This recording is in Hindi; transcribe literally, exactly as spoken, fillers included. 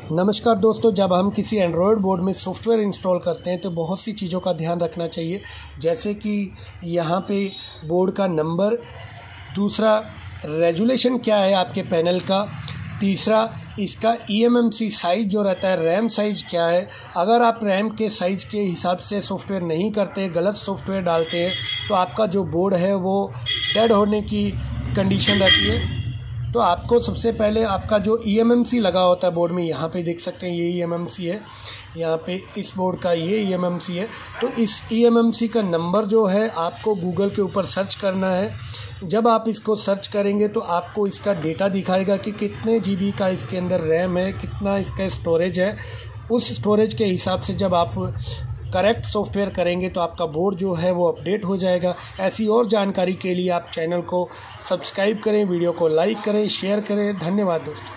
नमस्कार दोस्तों, जब हम किसी एंड्रॉयड बोर्ड में सॉफ्टवेयर इंस्टॉल करते हैं तो बहुत सी चीज़ों का ध्यान रखना चाहिए, जैसे कि यहाँ पे बोर्ड का नंबर, दूसरा रेजोल्यूशन क्या है आपके पैनल का, तीसरा इसका E M M C size जो रहता है, रैम साइज़ क्या है। अगर आप रैम के साइज़ के हिसाब से सॉफ्टवेयर नहीं करते, गलत सॉफ्टवेयर डालते हैं तो आपका जो बोर्ड है वो डेड होने की कंडीशन रहती है। तो आपको सबसे पहले आपका जो ई एम एम सी लगा होता है बोर्ड में, यहाँ पे देख सकते हैं ये ई एम एम सी है, यहाँ पे इस बोर्ड का ये ई एम एम सी है। तो इस ई एम एम सी का नंबर जो है आपको गूगल के ऊपर सर्च करना है। जब आप इसको सर्च करेंगे तो आपको इसका डेटा दिखाएगा कि कितने जी बी का इसके अंदर रैम है, कितना इसका स्टोरेज है। उस स्टोरेज के हिसाब से जब आप करेक्ट सॉफ्टवेयर करेंगे तो आपका बोर्ड जो है वो अपडेट हो जाएगा। ऐसी और जानकारी के लिए आप चैनल को सब्सक्राइब करें, वीडियो को लाइक करें, शेयर करें। धन्यवाद दोस्तों।